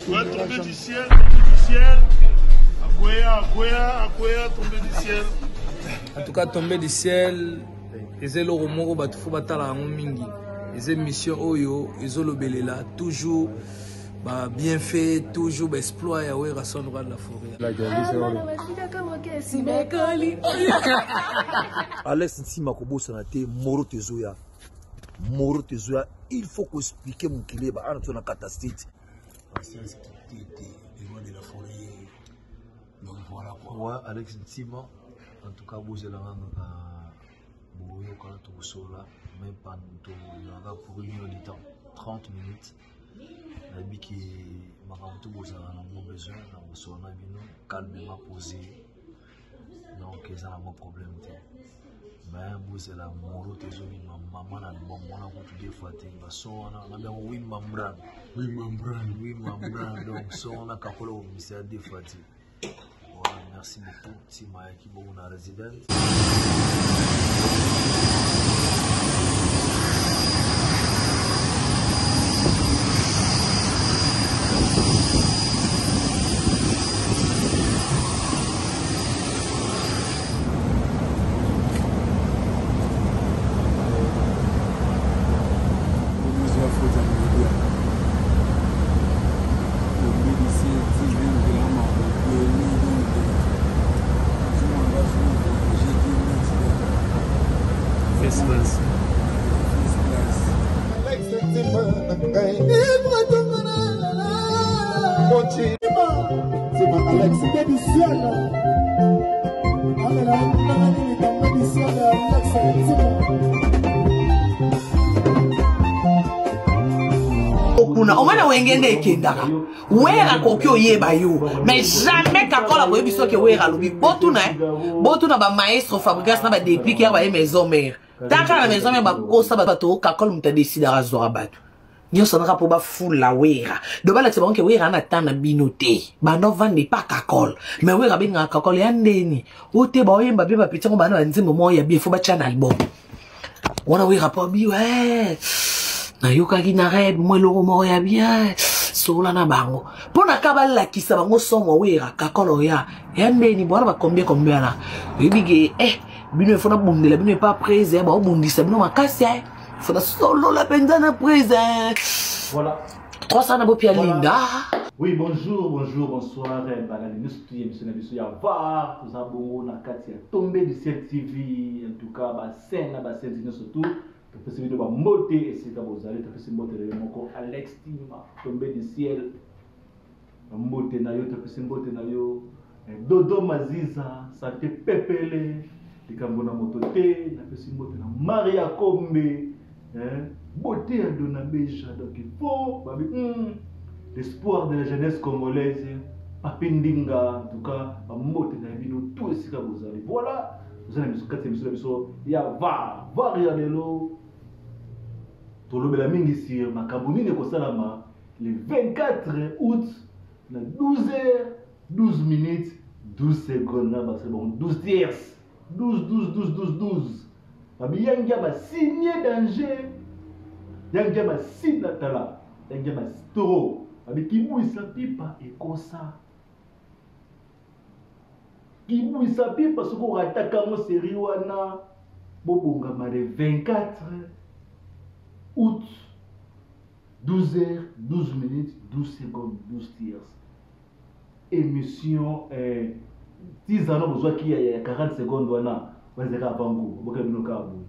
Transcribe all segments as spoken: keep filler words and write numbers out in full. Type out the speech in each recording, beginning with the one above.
Ouais, tombé du ciel, tombé du ciel. Akwea, Akwea, Akwea, tombé du ciel. En tout cas, tombé du ciel. Et le romoro batufo batala mingi. Et mission oyo, ils ont le toujours bah, bien fait, toujours bah, exploit et ouais, rasson de la forêt. Alex Ntima Kobo Sanate, Moro Tezoya. Moro Tezoya, il faut qu'on explique mon kilé, bah, on a catastrophe. Parce que c'est loin de la forêt. Donc voilà quoi. Ouais, Alex Ntima, en tout cas, vous êtes là, vous êtes là, tout là, même pas pour une heure de temps, trente minutes. Je que ma tout a besoin, calmement posé. Donc, ils ont un problème. Mais vous êtes là, Moro Tezoya, ma maman a bon, on a beaucoup de fois, on a bien oui, membran, oui, membran, oui, membran. Donc, on a capable de ministère des fois. Voilà, merci beaucoup. Si ma équipe est en résidence. Au moins, on a kendaka. Wera kokyo yeba yo. Mais jamais kakola boye biso ke wera lobi. Botuna, botuna ba maestro fabrikas na ba déclic ya ba maison mère. Taka na maison mère ba kosa ba to kakol muta décide à zora batu. Nyo sonaka po ba full la wera. Do ba la tse bonke wera na tana binote. Ba no vande pas kakol. Mais wera benga kakol ya ndeni. Ote ba oyemba be ba pitango ba na nzimbo mo ya bien fo ba chana album. Wana wera po bi ouais. Na yoka ki na red moi lo mo ya bien sola na bango pona kabala kisa bango somo wera kakolo ya yande ni bwana ba combien combien là ebige eh bino fona bundela bino pas prêt ba bundisa bino makasi eh fona solo la pendana prêt voilà trois cents na bo pia linda. Oui, bonjour, bonjour, bonsoir. Balani nous studio monsieur na biso ya var tous abongo na kati ya tombé du ciel T V en tout cas ba scène na ba scène surtout. Tu fais vidéo moté et c'est à vous allez tu fais moté le moko Alex Ntima tombé du ciel moté na yo tu fais moté na yo Dodo Maziza santé pepele likambo na moto te na fais moté na Maria Kombe hein beauté à Dona Beja donc il faut babi hmm, l'espoir de la jeunesse congolaise Papindinga en tout cas moté na bino tout c'est à vous allez voilà vous allez me quatre émissions d'émission il y a va va regarder l'eau tolobela mingi sur makabuni ne kosalama le vingt-quatre août na douze heures douze minutes douze secondes na c'est bon douze tiers douze douze douze douze douze babi yangia ba signé danger yangia ba signé tala yangia ba toro babi kibuisa pipa ekosa kibuisa pipa soko rataka mo série wana bobonga ma le vingt-quatre août douze heures douze minutes douze secondes douze tiers émission euh dix ans besoin qui y a quarante secondes wana wazeka bango boka bino ka bo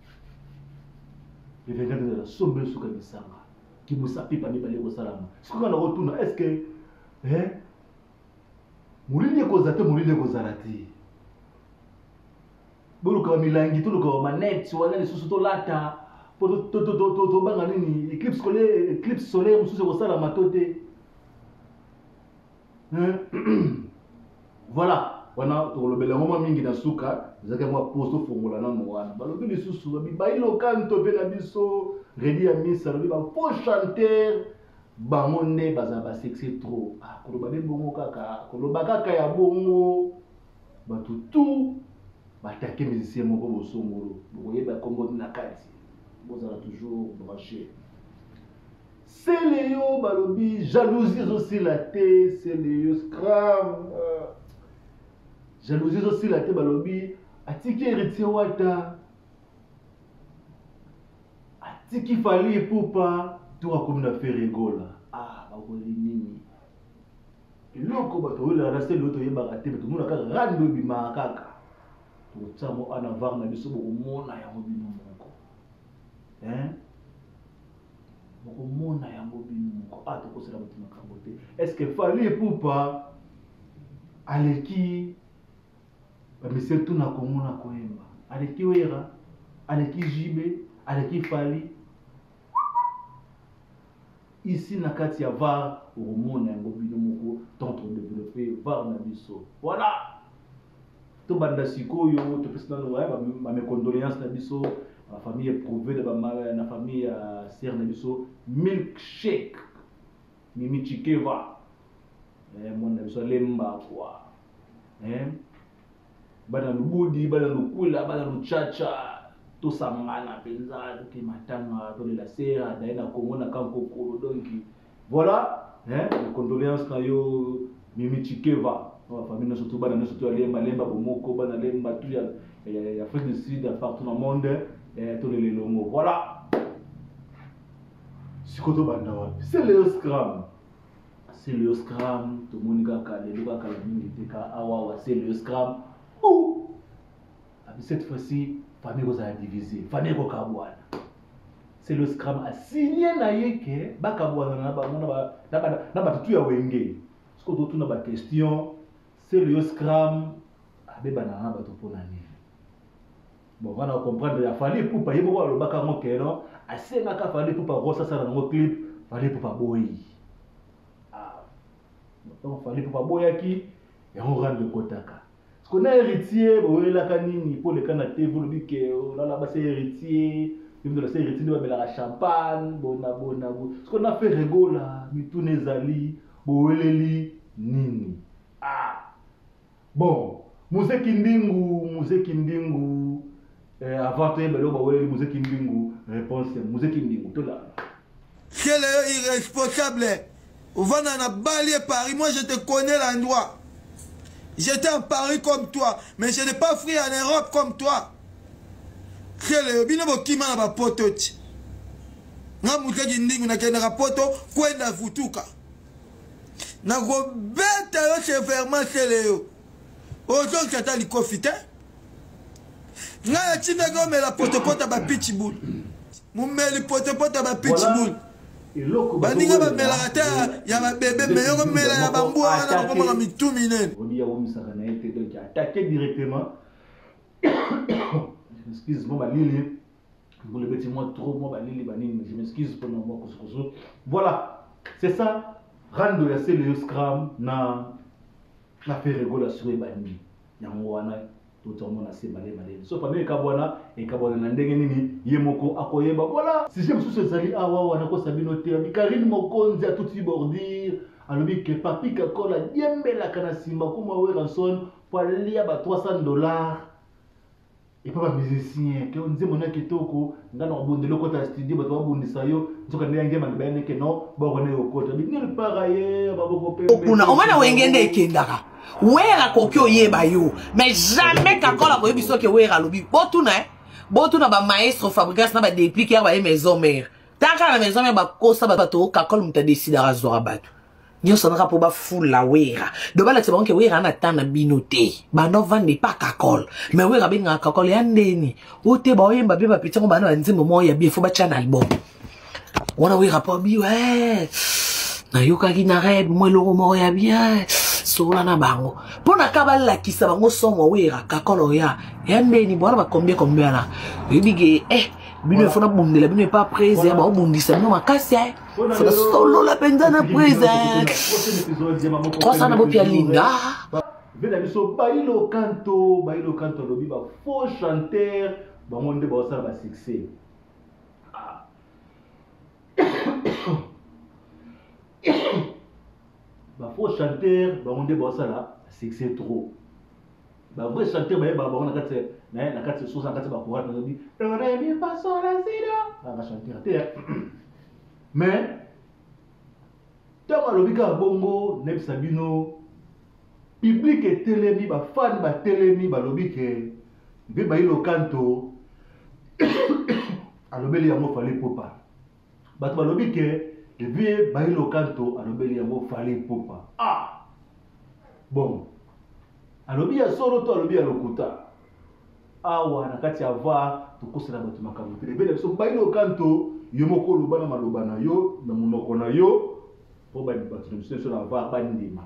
le vingt-quatre de la sombre suka bisanga qui vous sapi pa mibale ko salama ce qu'on a retourné est-ce que hein mulinde ko zate mulinde ko zarati bolo ka milangi to ko manette wala les sous to lata pour to to to to banga nini éclipse solaire éclipse solaire mususu ko sala matote voilà wana to lobela ngoma mingi na suka zaka mwa posto fongola na mwana balobi lisusu babi bailo kanto pe na biso redi ya misa lobi ba faux chanteur bangonde baza ba sexy trop ah ko loba bongo kaka ko loba kaka ya bongo batu tout batake musicien moko bosongolo boyeba kombo na kati bozala toujours branché c'est Léo balobi jalousie aussi la tête c'est Léo scram jalousie aussi la tête balobi atiki héritier wata atiki fali epupa tout comme na fait rigola ah bakoli nini eloko bato oyo la c'est l'autre yeba te bato mona ka rando bima kaka to tsamo ana var na biso boko mona ya mobino moko hein boko mona ya mobino moko ah to kosela bato makambo te est-ce que fali epupa aleki ba monsieur tout na komona koyemba aleki wera aleki jibe aleki fali ici na kati ya var hormone yango bino moko tente développer var na biso voilà to banda sikoyo to pesa na ba ma mes condoléances na biso la famille éprouvée de ba na famille ya sœur na biso milkshake mimi chikeva eh mon na biso lemba quoi eh bana lubudi bana lukula bana luchacha to samana penza ke matanga to la sera daina komona kanko kolo donc voilà hein les condoléances na yo mimi chikeva la famille na surtout bana surtout lemba lemba bomoko bana lemba tout ya ya fait de sud partout dans le monde et to les longo voilà sikoto banda wapi c'est le scram c'est le scram to monika ka le loka ka mingi te ka awa c'est le scram ou cette fois-ci famille vous a divisé famille ko kabwana c'est le scram a signé na yeke ba kabwana na ba mona ba na ba na ba tutu ya wenge ce que tout na ba question c'est le scram abe bana na ba to pona ni bon on va comprendre ya fali pour pa yebo ko lo baka ngo keno a senga ka fali pour pa rosa sa na ngo clip fali pour pa boyi ah donc fali pour pa boyaki et on rend le kotaka. Ce qu'on a héritier, oui, la canine, pour le canapé, vous le dites que là, là-bas, c'est héritier, même de la c'est héritier, on va la champagne, bon, bon, bon. Ce qu'on a fait rigolo là, mais tous les alliés, boeleli, nini. Ah, bon, Mousse Kindingu, Mousse Kindingu, avant de le boeleli, Mousse Kindingu, réponse, Mousse Kindingu, tout là. Quel est irresponsable? On va dans la banlieue Paris, moi je te connais l'endroit. J'étais en Paris comme toi, mais je n'ai pas fui en Europe comme toi. Quel est bien beau qui m'a poto? Nga mutaki ndingu na kenda poto kwenda futuka. Na go beta yo cheferma seleo. Ozo kata likofite. Nga ya chinda go me la poto poto ba pitbull. Mumeli poto poto ba pitbull. Bandinga ba melarata ya ba bébé mais yo mela ya bambwa na ko ma mitu minene. On dit ya womisaka na été donc attaquer directement. Je m'excuse moi ba lili. Vous le petit moi trop moi ba lili ba nini, je m'excuse pour moi kosokoso. Voilà, c'est ça rando ya c'est le scram na na fait régulation ba nini. Yango wana totalement na se malé malé. So famille kabwana et kabwana na ndenge nini yemoko akoyeba. Voilà, si j'aime sous ce sali awa wana ko sabino te bikarine mokonzi a tout bordir alobi que papi kakola diembe la kana simba kuma we ranson pour aller à trois cents dollars et pas musicien que on dit mona kitoko ngana obondelo ko ta studio bato babundisa yo nzoka ndenge ngema ngibane ke no ba rone okota bi ni pareil ba boko pe kuna omana wengende ekendaka wera koki oyeba yo mais jamais kakola ko yebiso ke wera lobi botuna botuna ba maestro fabrikas na ba dépliquer ba maison mère taka na maison mère ba kosa ba bato kakola muta décide razora bato nyo sonaka po ba fula wera do bala tse bonke wera na tana binote ba no vande pa kakola mais wera binga kakola ya ndeni ote ba oyemba be ba pitango ba na nzimbo mo ya bi fo ba chana album wana wera po bi ouais na yoka ki na rêve mo lo mo ya bien sola na bango pona kabala kisa bango somo wera kakola ya ya ndeni bwana ba combien combien là bibige eh bino fona bundela bino pas prêt ba bundisa bino makasi eh fona solo la penzana prêt trois cents na bopia linda vena biso bailo canto bailo canto lobi ba faux chanteur ba monde ba ça ba succès ah ba faux chanteur ba monde ba ça là succès trop ba vrai chanteur ba ba on a quatre na na quatre soixante-quatre ba courant on dit re mi fa sol la si do ba chanteur mais Tant que l'obika bongo, n'est sabino, public et télémi, ba fan ba télémi, ba lobike, ve ba ilo kanto, alobeli yango fallait popa. Ba ba lobike, ve ba ilo kanto, alobeli yango fallait popa. Ah, bon, alobi ya solo to alobi ya lokuta. Awa na kati ya va, tokosela bato makambo te. Ve so ba ilo kanto, yo moko loba na maloba na yo, na monoko na yo. Pour ba bato na biso na va ba ndima.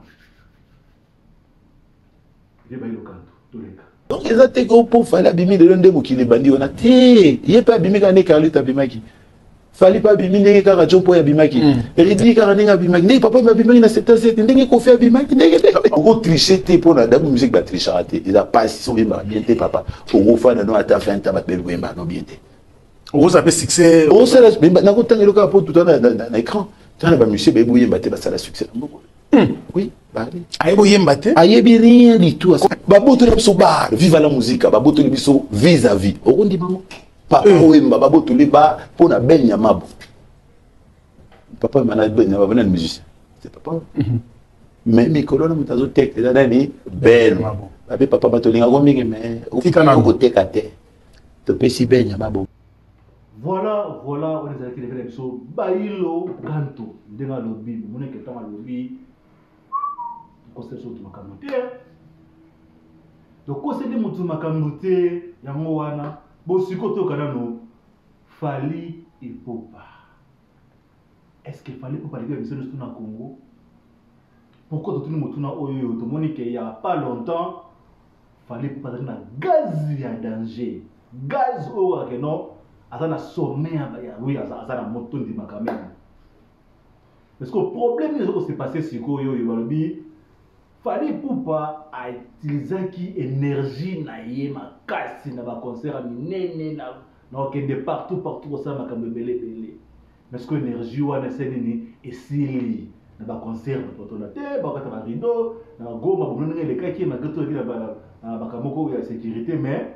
Ve ba ilo kanto, toleka. Donc ils ont été gros pour faire l'abîmer de l'un des mots qui les bandits. On a té, il n'y a pas abîmé quand on est carlé abimaki. Fallait pas abîmer les gars à pour abimaki. Et dit quand on est abimaki, n'est papa abimaki dans cette assiette, n'est qu'on fait abimaki, n'est en gros tricher té pour la dame musique va tricher raté. Il a pas si son bien bien té papa. Au gros fan non à ta fin tabac belle bien non bien té. Au gros ça fait succès. Au ça là, mais n'a pas le cas pour tout dans l'écran. Tu as pas monsieur bébouiller batté ça la succès. Oui. Aïe, yembate. Aïe, rien du tout. Baboto le biso bar, vive la musique. Baboto le biso vis-à-vis. On dit maman. Papa Oemba, baboto le bar pour na ben yamabo. Papa manage ben yamabo na musicien. C'est papa. Mais mes colonnes mutazo tek là nani ben. Babe papa batolinga gomingi mais au côté kate. To pesi ben yamabo. Voilà, voilà, on est allé les biso bailo kanto. Ndenga lobi, mon que tama lobi. Conception de makambo te. Donc conseil de mutu makambo te yango wana bo sikoto kana no Fally Ipupa. Est-ce que Fally Ipupa les biso na Congo? Pourquoi tout le monde na oyo to moni que il y a pas longtemps Fally Ipupa na gaz ya danger. Gaz oyo que non azana sommet ya oui azana moto ndi makambo. Parce que le problème c'est que c'est passé siko yo yo balobi Fally Ipupa a utilisé qui énergie na ye makasi na ba concert minene na na okende partout partout ça makambo belé belé mais que énergie wana senini esili na ba concert bato na te ba kata ba rideau na goma bonono le kaki na gato na ba makamoko ya sécurité mais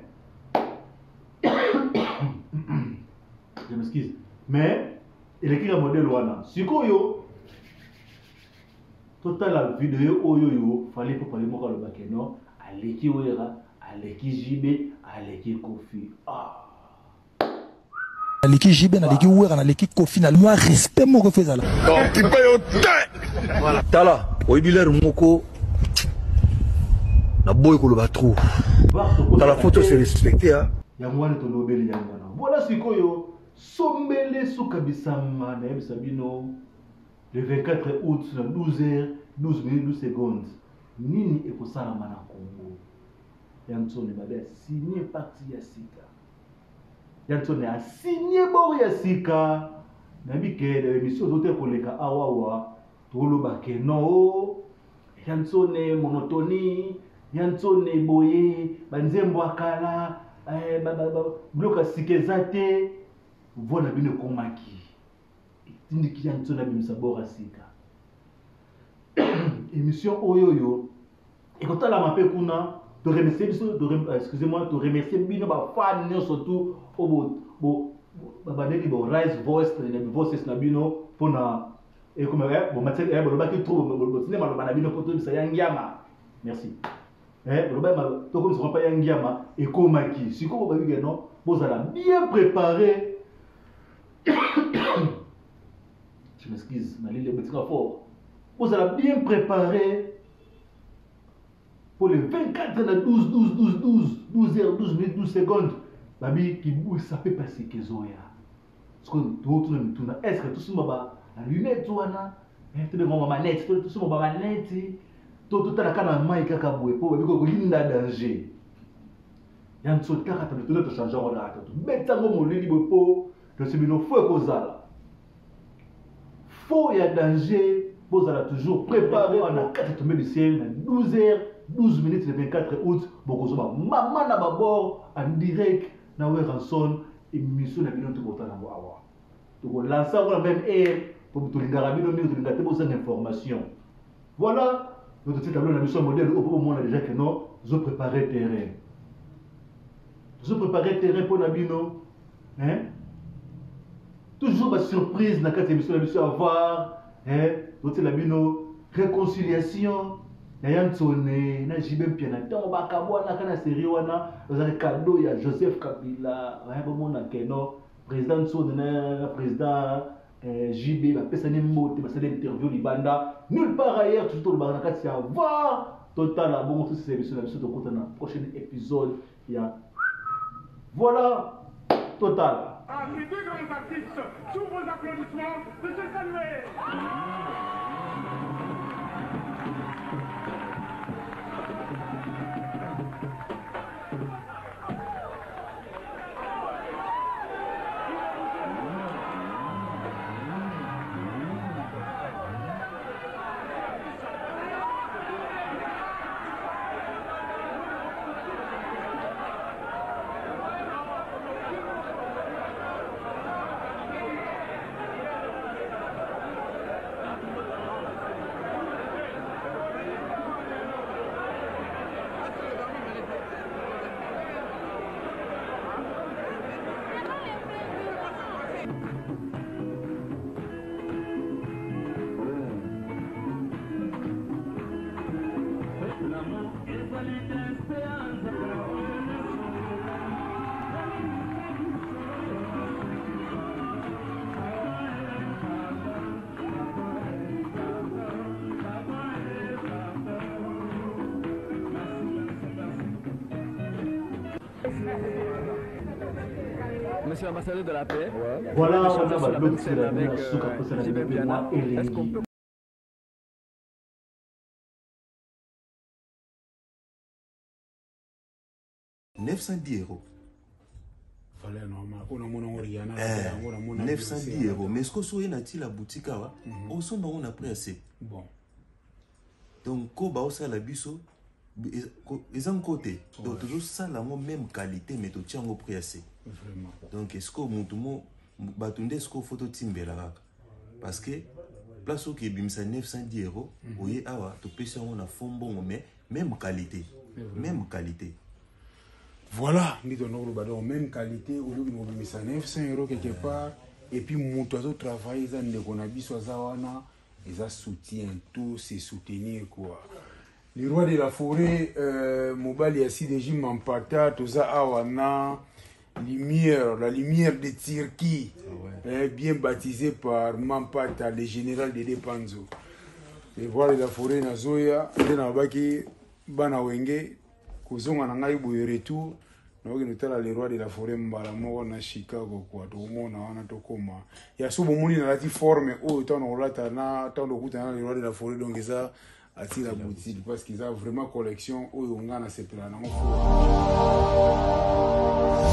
je m'excuse mais il écrit un modèle wana sikoyo total la vidéo oyo yo Fally Ipupa le moko le bakeno aleki wera aleki jibe aleki kofi ah aleki jibe na aleki wera na aleki kofi na moi respect moko feza la donc tu peux yo te voilà tala oyibiler moko na boy ko le ba trop dans la photo c'est respecté hein ya mwana to lobeli ya mwana voilà sikoyo sombele sukabisama na yebisa bino le vingt-quatre août, douze heures, douze minutes, douze secondes. Nini est pour ça la mana Congo? Yanson est babé signé parti Yassika. Yanson a signé Bori Yassika. Nabi ke l'émission d'auteur koleka awawa. Tolo bakeno. Yanson est monotonie. Yanson est boye. Banzembo akala. Bloka sikezate. Voilà bine komaki. Tindiki yanto na bimisa bora sika émission oyoyo et quand la mape kuna de remercier biso de excusez-moi de remercier bino ba fan surtout au bo bo ba deli bo rise voice na voices na bino pona et comme eh bon matin eh bon ba ki trop bon cinéma lo bana bino poto bisa yangiama merci eh bon ba to comme ça pas yangiama et komaki siko ba bi non bozala bien préparé. Je m'excuse, ma ligne est petit fort. Vous allez bien préparer pour les vingt-quatre à douze, douze, douze, douze, douze heures, douze minutes, douze secondes. Babi qui bouge, ça peut passer que Zoya. Parce que tout le monde, est-ce que tout ce monde va la lunette ou ana? Tout le monde va manette, tout ce monde va manette. Tout tout à la canne maï kakaboué pour babi ko linda danger. Yann saute karata de tout le changer en là. Bête ça mon lili bopo, je suis bino fou kozala. Faut y a danger, vous allez toujours préparer en a quatre tombées du ciel, douze heures, douze minutes, le vingt-quatre août, beaucoup de maman n'a pas bord en direct, na ouais rançon, émission n'a pas tout pourtant à voir. Donc l'ensemble même est pour tout le garabin, nous nous gâter pour cette information. Voilà, notre petit tableau n'a pas modèle au moment déjà que nous, nous préparer terrain. Nous préparer terrain pour Nabino, hein? Toujours ma surprise dans cette émission, la mission à voir eh otela bino réconciliation na yansone na jibem pia na ntango bakabwana kana série wana ozali cadeau ya Joseph Kabila ya bomona keno président Tsone na président J B bapesani mbote basali interview libanda nulle part ailleurs toujours le barakati ya voir total à bon c'est service na biso to kota na prochain épisode ya voilà total. Ah, ces deux grands artistes, sous vos applaudissements, de se saluer. Monsieur l'ambassadeur de la paix, voilà, on a sur la avec scène avec euh, J B Piana. Est-ce qu'on peut neuf cent dix euros. Fallait normal. On a mon Oriana. neuf cent dix euros. Mais est-ce que vous avez la boutique là? On s'en va on a pris assez. Bon. Donc quand on a la biso, ils ont côté. Donc toujours ça la même qualité mais tu tiens au prix assez. Vraiment. Donc est-ce que mon tout monde batunde est-ce que photo timbe là? Parce que place où qui bimsa neuf cent dix euros, oui awa tu peux on a fond bon mais même qualité, même qualité. Voilà, nous donnons le même qualité, au lieu de nous mettre neuf cents euros quelque part, et puis mon oiseau travail, ils ont des conabis, ils ont soutien, tout c'est soutenir quoi. Les rois de la forêt, euh, Mobali Yassi de Jim Mampata, tout ça awana, lumière, la lumière de Tirki, ah ouais. eh, bien baptisé par Mampata, le général de Depanzo. Les rois de la forêt, Nazoya, Denabaki, Banawenge. Kuzonga na ngai boye retour na oki notala le roi de la forêt mbala moko na Chicago kwa to mona wana to koma ya subo moni na lati forme o to na olata na to ndo kuta na le roi de la forêt donc ça attire la boutique parce qu'ils ont vraiment collection o ngana sepela na mo